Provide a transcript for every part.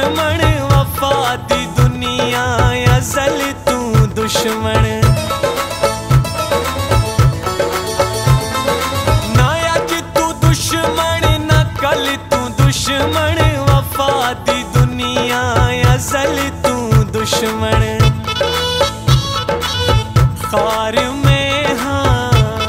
दुश्मन वफा दी दुनिया अज़ल तू दुश्मन ना अज तू दुश्मन ना कल तू दुश्मन वफा दी दुनिया अज़ल तू दुश्मन खार में हाँ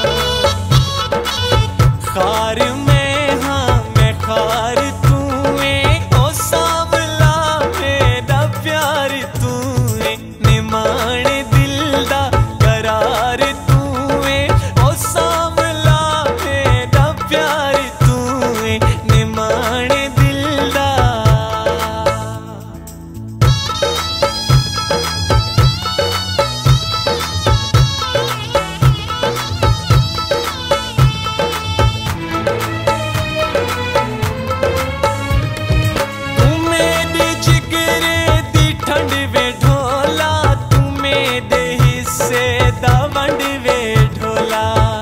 खार में हाँ मैं खार तू है ओ सांवला मेरा प्यार तू है निमान दिल दा करार तू है ओ सांवला मेरा प्यार तू है निमान दिल दा वंड वे ढोला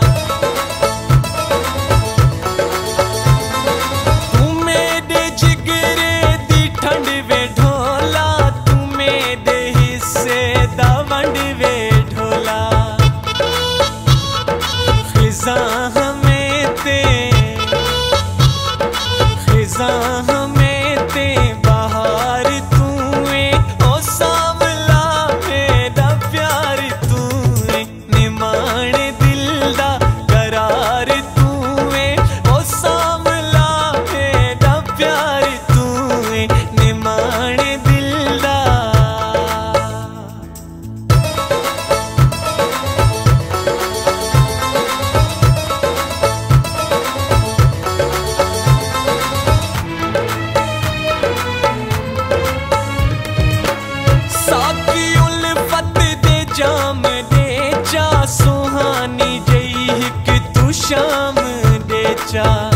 तू मेरे जिगरे दी ठंड वे ढोला तू मेरे हिस्से दा वंड वे ढोला खिज़ा हमें ते खिज़ा हमें ते बाहर तू है ओ सांवला मेरा प्यार तू निमान दिल दा करार तू है ओ सांवला मेरा प्यार तू है निमान दिल दा साकी उल्फत दे जाम दे चा सुहानी जई हिक तू शाम दे चा